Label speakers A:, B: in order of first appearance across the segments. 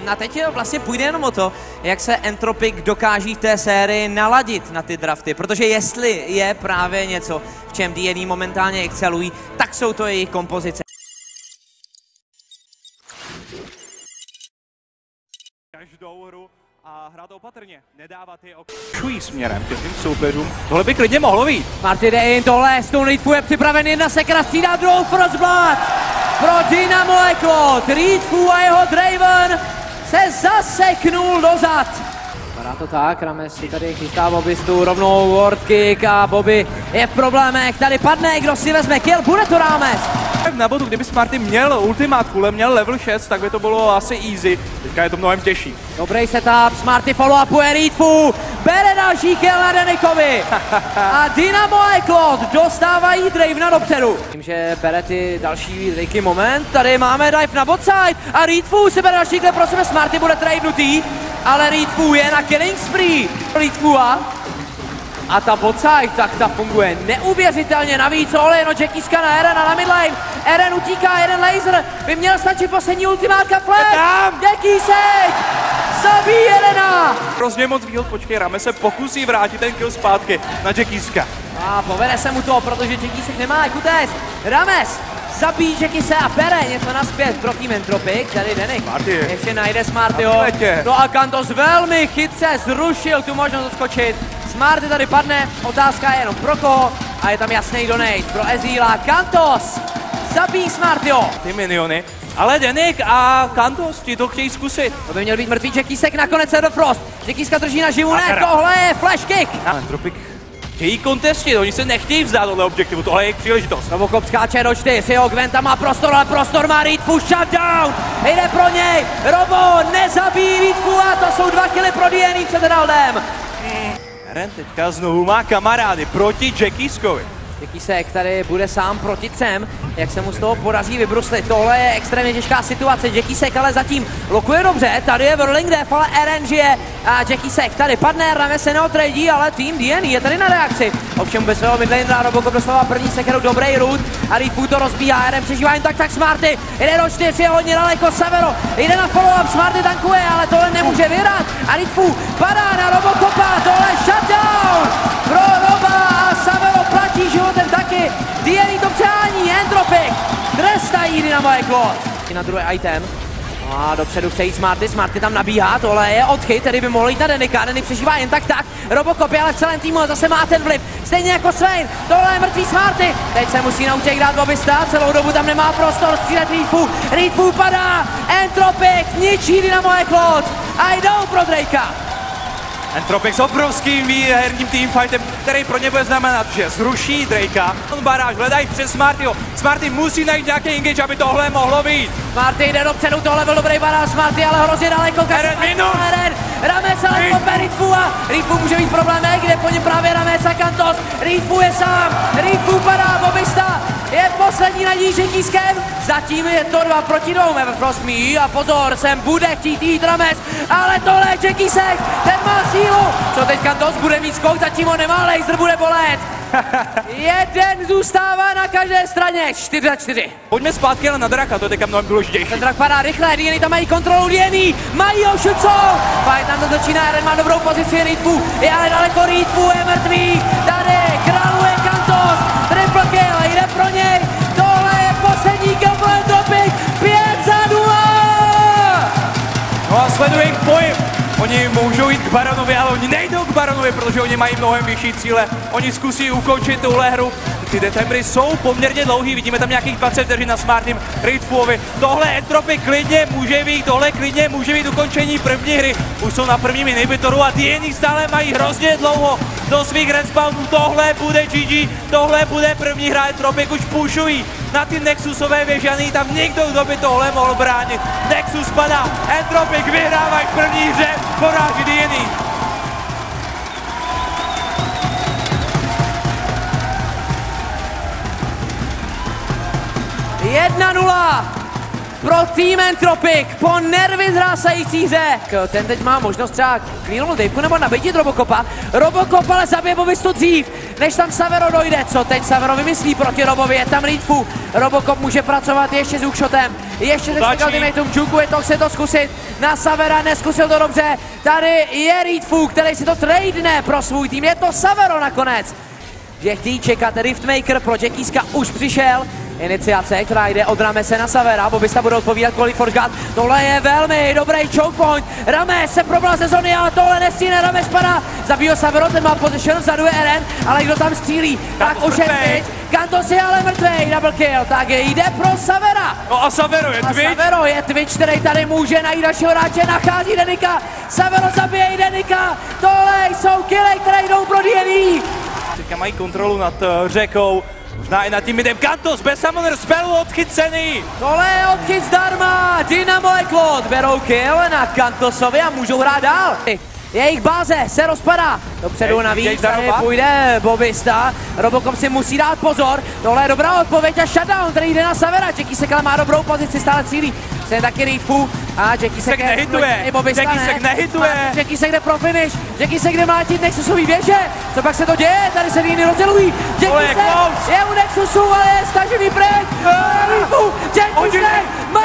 A: A teď vlastně půjde jenom o to, jak se Entropic dokáží v té sérii naladit na ty drafty, protože jestli je právě něco, v čem D&D momentálně excelují, tak jsou to jejich kompozice.
B: Každou hru a hrát opatrně, nedávat je šují směrem ke svým soupeřům. Tohle by klidně mohlo být.
A: Marty jde in, tohle Stone Reedfu je připraven, jedna sekera střídá druhou, Frostblood pro Dynamo Eklot. Reedfu a jeho Draven se zaseknul dozad. Vypadá to tak, Rames si tady chystá Bobistu, rovnou ward kick a Bobby je v problémech, tady padne, kdo si vezme kill, bude to Rames.
B: Na botu, kdyby Smarty měl ultimát kule, měl level 6, tak by to bylo asi easy. Teďka je to mnohem těžší.
A: Dobrý setup, Smarty follow-upuje Reedfu, bere další kill na Denikovi. A Dynamo Eklot dostávají Dravena dopředu. Tím, že bere ty další triky moment, tady máme dive na botside a Reedfu si bere další kill pro sebe, Smarty bude tradenutý, ale Reedfu je na killing spree. Reedfu a ta botside, tak ta funguje neuvěřitelně, navíc olejno Jackiska na Erena na midlane, Eren utíká, jeden laser, by měl stačit poslední ultimátka, flash, Jackisek zabíjí Erena.
B: Hrozně moc výhod, počkej, Rames se pokusí vrátit ten kill zpátky na Jackiska.
A: A povede se mu to, protože Jackisek nemá jak utéct. Rames zabíjí Jackise a bere něco naspět pro tým Entropic, tady Denik ještě najde Smartyho. No a Kantos velmi chytře zrušil tu možnost doskočit. Smarty tady padne, otázka je jenom pro koho a je tam jasný donate pro Ezreala. Kantos zabíjí Smartyho. Ty
B: miniony, ale Denik a Kantos ti to chtějí zkusit.
A: To by měl být mrtvý Jackisek, nakonec je do Frost. Jackiska drží na živu, ne, tohle je flash kick.
B: Entropic chtějí kontestit, oni se nechtějí vzdát tohle objektivu, tohle je jejich příležitost.
A: Robocop skáče do 4, jo, Gwenta má prostor, ale prostor má Reedfu, shutdown, jde pro něj, Robo nezabíjí Reedfu a to jsou 2 killy pro D&D před Heraldem.
B: Eren teďka znovu má kamarády proti Jackiskovi.
A: Jackisek tady bude sám proti 3, jak se mu z toho podaří vybruslit. Tohle je extrémně těžká situace, Jackisek ale zatím lokuje dobře, tady je Whirling Death, ale Eren žije a Jackisek tady padne, Rames se neotradí, ale tým D&D je tady na reakci. Ovšem bez svého midlanera Robocop dostává první sekeru, dobrý root a Reedfu to rozbíhá, Eren přežívá jen tak Smarty, jde do 4, je hodně daleko Savero, jde na follow-up, Smarty tankuje, ale tohle nemůže vyhrát a Reedfu padá na Robocopa, tohle shutdown pro Roba a Savero platí životem taky, D&D to přehání, Entropic trestají Dynamo Eklot. Na druhý item. A dopředu chce jít Smarty, Smarty tam nabíhá, tohle je odchyt, tedy by mohl jít na Denika, Denik přežívá jen tak, Robocop je ale v celém týmu zase má ten vliv, stejně jako Swain, tohle je mrtvý Smarty, teď se musí na útěk dát Bobista, celou dobu tam nemá prostor, střílet Reedfu padá, Entropic ničí Dynamo Eklot a jdou pro Drakea.
B: Entropic s obrovským herním teamfightem, který pro ně bude znamenat, že zruší Drakea. Baráž, hledají přes Smartyho. Smarty musí najít nějaký engage, aby tohle mohlo být.
A: Smarty jde dopředu, tohle byl dobrý baráž, Smarty ale hrozně daleko.
B: Eren minus!
A: Rames ale kope Reedfu a Reedfu může mít problém, kde po něm právě Rames a Kantos. Reedfu je sám, Reedfu padá, Bobista je poslední nadějí Jackiskem. Zatím je to 2 proti 2, Everfrost mí a pozor, sem bude chtít jít Rames, ale tohle je Jackisek, ten má sílu. Co teď Kantos bude mít skok, zatím ho nemá, laser bude bolet. Jeden zůstává na každé straně, 4-4.
B: Pojďme zpátky na Draka, to je teďka mnohem důležitější.
A: Ten Drak padá rychle, D&D tam mají kontrolu, D&D mají ho šucou. Fight tam to začíná, Eren má dobrou pozici, Reedfu je ale daleko, Reedfu je mrtvý. Tady králuje Kantos, triple kill, jde pro něj. Tohle je poslední kill pro Entropic, 5-0.
B: No a sleduje jich pohyb. Oni můžou jít k Baronovi, ale oni nejdou k Baronovi, protože oni mají mnohem vyšší cíle. Oni zkusí ukončit tuhle hru. Ty detembry jsou poměrně dlouhý, vidíme tam nějakých 20 vteřin na Smartym Reedfuovi. Tohle Entropic klidně může být, tohle klidně může být ukončení první hry. Už jsou na prvním inhibitoru a D&D stále mají hrozně dlouho do svých respawnů. Tohle bude GG, tohle bude první hra, Entropic už pušují na ty Nexusové věže a není tam nikdo, kdo by tohle mohl bránit. Nexus padá, Entropic vyhrávají v první hře, poráží D&D.
A: pro Team Entropic po nervy zrásající hře. Ten teď má možnost třeba clearnout Davku nebo nabítit Robocopa. Robocop ale zabije Bobistu dřív, než tam Savero dojde. Co teď Savero vymyslí proti Robovi? Je tam Reedfu. Robocop může pracovat ještě s hookshotem. Ještě se ultimatum Juku, je to chce to zkusit na Savera, neskusil to dobře. Tady je Reedfu, který si to tradene pro svůj tým. Je to Savero nakonec. Že chtějí čekat, Riftmaker pro Jackieska už přišel. Iniciace, která jde od Ramese na Savera, Bobista bude odpovídat kvůli Forgot. Tohle je velmi dobrý choke point. Rames se probral ze zóny, ale tohle nestíne, Rames padá. Zabíjo Savero, ten má position, vzadu je Eren, ale kdo tam střílí? Tak už je Twitch. Kantos je ale mrtvej, double kill, tak jde pro Savera.
B: No a Savero je Twitch.
A: Savero je Twitch, který tady může najít dalšího hráče, nachází Denika. Savero zabije i Denika. Tohle jsou killy, které jdou pro D&E.
B: Teďka mají kontrolu nad řekou. Možná i nad tím midem. Kantos bez Summoner spellu odchycený.
A: Tohle je odchyt zdarma. Dynamo a Cloud berou kill na Kantosovi a můžou hrát dál. Jejich báze se rozpadá. Dopředu navíc tady půjde Bobista. Robocop si musí dát pozor. Tohle je dobrá odpověď a shutdown, který jde na Savera. Jackisek ale má dobrou pozici, stále cílí. Stejně taky Reedfu a Jackisek
B: nehituje. Jackisek nehituje.
A: Jackisek jde pro finish. Jackisek jde mlátit Nexusový věže. Co pak se to děje? Tady se líny rozdělují. Jackisek je u Nexusu, ale je stažený pryč. Reedfu, Jackisek má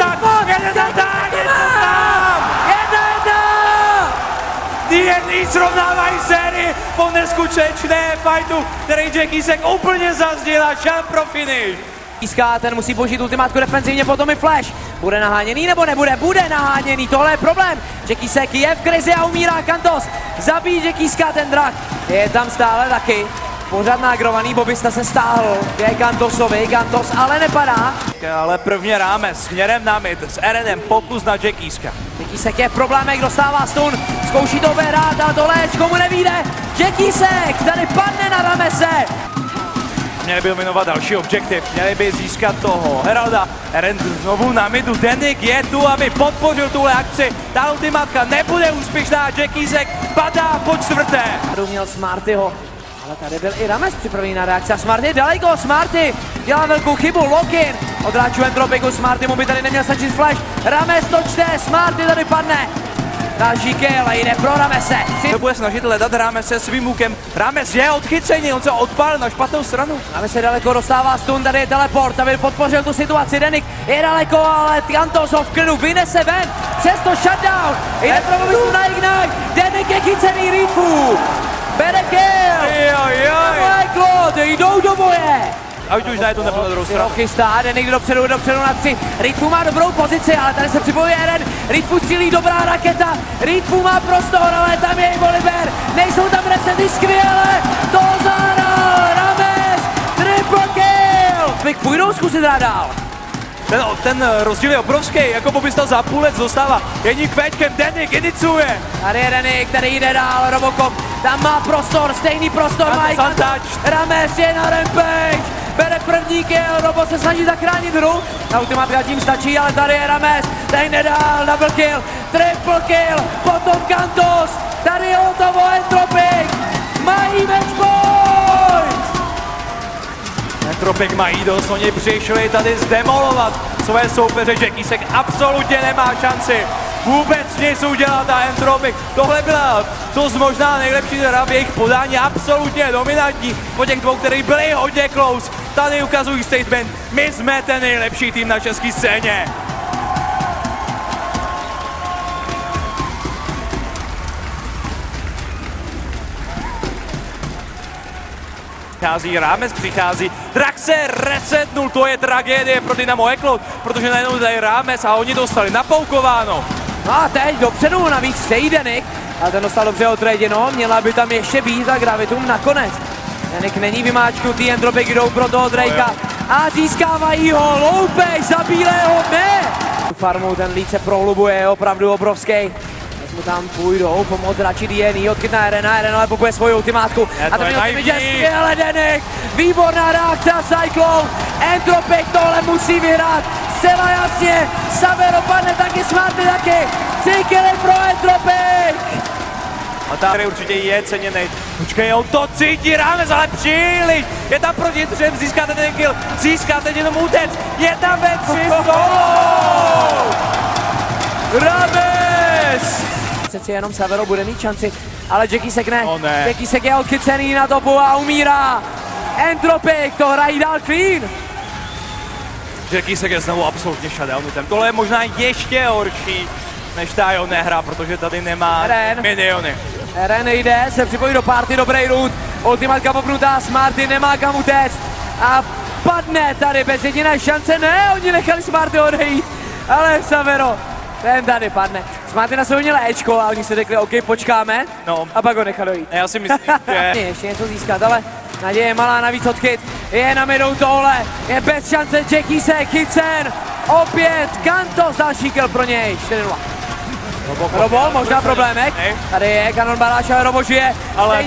B: D&E srovnávají sérii po neskutečné fightu, který Jackisek úplně zazdil a šel pro finish.
A: Ten musí použít ultimátku defenzivně, potom i flash. Bude naháněný nebo nebude? Bude naháněný, tohle je problém. Jackisek je v krizi a umírá Kantos. Zabíjí Jackiska ten drak. Je tam stále taky. Pořád nagrovaný, Bobista se stáhl ke Kantosovi, Kantos ale nepadá.
B: Ale prvně Rames směrem na mid s Erenem, pokus na Jackiska.
A: Jackisek je v problémech, dostává stun, zkouší to obehrát, ale tohle mu nevíde. Jackisek tady padne na Ramese.
B: Měli by eliminovat další objektiv, měli by získat toho Heralda. Eren znovu na midu, Denik je tu, aby podpořil tuhle akci. Ta ultimátka nebude úspěšná, Jackisek padá po čtvrté.
A: Měl Smartyho, ale tady byl i Rames připravený na reakci a Smarty je daleko, Smarty dělá velkou chybu, lock-in od hráčů Entropiku, Smarty mu by tady neměl stačit flash, Rames to čte, Smarty tady padne. Další kill a jde pro Ramese.
B: To bude snažit hledat Ramese svým lukem. Rames je odchycený, on se odpálil na špatnou stranu.
A: Rames se daleko dostává stun, tady je teleport, aby podpořil tu situaci. Denik je daleko, ale Kantos ho v klidu vynese ven. Přesto shutdown. Jde pro Bobistu na Ignite. Denik je chycený, Reedfu. Bere kill. Claude, jdou do boje.
B: A už najednou nebyl na druhou stranu.
A: Chystá, Denik dopředu na 3. Reedfu má dobrou pozici, ale tady se připojuje Eren. Reedfu střílí, dobrá raketa. Reedfu má prostor, ale tam je i Volibear. Nejsou tam resety, skvěle. To zahrál Rames. Triple kill. Půjdou zkusit hrát dál.
B: Ten rozdíl je obrovský, jako Bobista za půlec dostává jedním kvéčkem, Denik iniciuje.
A: Tady je Denik, který jde dál, Robocop, tam má prostor, stejný prostor má i Rames je na rampage, bere první kill, Robo se snaží zachránit hru, na ultimátka tím stačí, ale tady je Rames, ten jde dál, double kill, triple kill, potom Kantos, tady je hotovo Entropic, mají match point!
B: Entropic mají dost, oni přišli tady zdemolovat své soupeře, Jackisek absolutně nemá šanci vůbec nic udělat a Entropic. Tohle byla dost možná nejlepší hra v jejich podání, absolutně dominantní po těch dvou, který byli hodně close. Tady ukazují statement, my jsme ten nejlepší tým na české scéně. Přichází Rames, přichází Drak se resetnul, to je tragédie pro Dynamo a Cloud, protože najednou tady Rames a oni dostali napoukováno.
A: No a teď dopředu navíc chtějí Denik, ale ten dostal dobře odreděno, měla by tam ještě být a Gravitum nakonec. Denik není vymáčknutý, Entropic jdou pro toho Drakea a získávají ho, loupež za bílého dne. Farmou ten lead se prohlubuje, je opravdu obrovský. Mu tam půjdou, pomoct radši D&E, odchytná Arena, ale popuje svoji ultimátku. A to je skvěle Denik, výborná reakce a Cyclone, Entropic tohle musí vyhrát, zcela jasně, Savero padne taky, Smarty taky, 3 killy pro Entropic.
B: A který určitě je ceněný. Počkej, on to cítí, Rames, ale příliš. Je tam proti třem, získáte ten kill, získáte jenom útec. Je tam ve 3 solo! Rames!
A: Přeci jenom Savero bude mít šanci, ale Jackie Sek ne.
B: Ne.
A: Jackie Sek je odchycený na topu a umírá. Entropik to hrají dál clean.
B: Jackie Sek je znovu absolutně shutdownutem. Tohle je možná ještě horší než ta jeho nehra, protože tady nemá miniony.
A: Eren jde, se připojí do party, dobrý root. Ultimatka popnutá, Smarty nemá kam utéct. A padne tady bez jediné šance. Ne, oni nechali Smarty odejít. Ale Savero, ten tady padne. Smarty na sobě měl Ečko a oni si řekli, OK, počkáme.
B: No.
A: A pak ho nechali dojít.
B: Já si myslím, že...
A: Ještě něco získat, ale naděje je malá, navíc odchyt. Je na midou tohle, je bez šance Jackie Sek, chycen. Opět Kantos, další kill pro něj, 4-0. Robo, možná problémek. Tady je Kanon Baláš, ale Robo žije.
B: Ale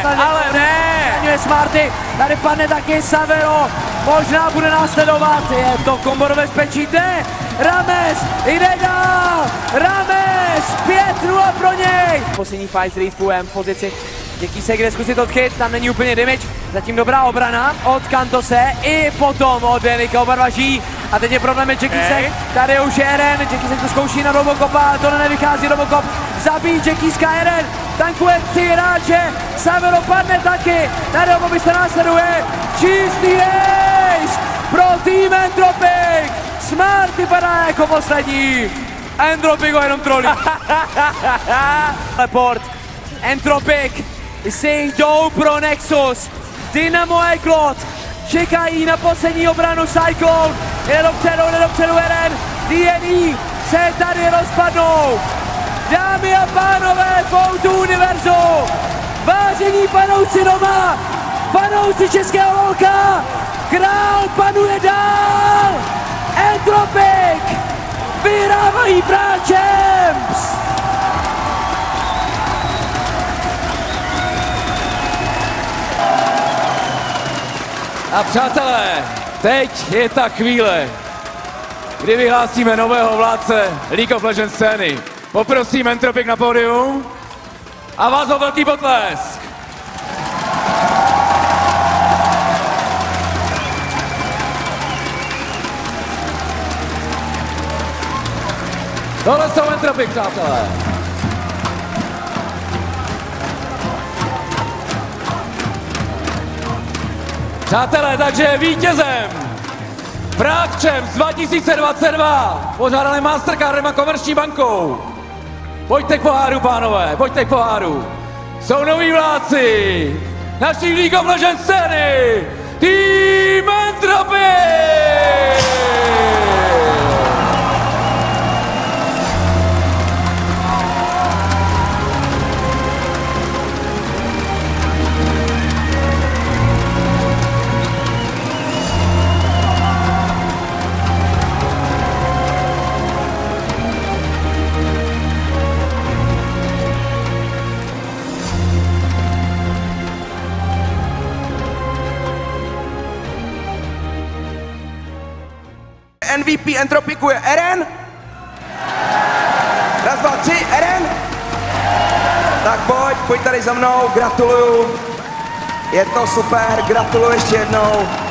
B: ne.
A: Je Smarty, tady padne taky Savero. Možná bude následovat, je to kombo do bezpečí, jde. Rames, jde dál. Rames, 5-0 pro něj. Poslední fight Street v pozici. Jackie Sek jde zkusit odchyt, tam není úplně damage. Zatím dobrá obrana od Kantose i potom od Denika, oba dva žijí. A teď je problém Jackie Sek, tady už je Eren, Jackie Sek to zkouší na Robocopa, ale to nevychází, Robocop zabíjí Jackie Eren, tankuje 3 hráče, Savero padne taky, tady oba se následuje, čistý ace pro tým Entropik, Smarty padá jako poslední, Entropik ho jenom trolí. Teleport, Entropik si jdou pro Nexus, Dynamo a Klot čekají na poslední obranu Cyclone, jde dopředu Eren, DNI se tady rozpadnou. Dámy a pánové, Foutu Univerzu, vážení fanoušci doma, fanoušci českého volka, král panuje dál, Entropik vyhrávají Prague Champs.
C: A přátelé, teď je ta chvíle, kdy vyhlásíme nového vládce League of Legends scény. Poprosím Entropik na pódium a vás o velký potlesk. Tohle jsou Entropik, přátelé. Přátelé, takže vítězem Prague Champs 2022 pořádaný Mastercardem a Komerční bankou. Pojďte k poháru, pánové, pojďte k poháru. Jsou noví vládci naší League of Legends scény, Tým Entropik!
D: MVP Entropiku je Eren. Raz, dva, 3, Eren. Tak pojď tady za mnou, gratuluju. Je to super, gratuluju ještě jednou.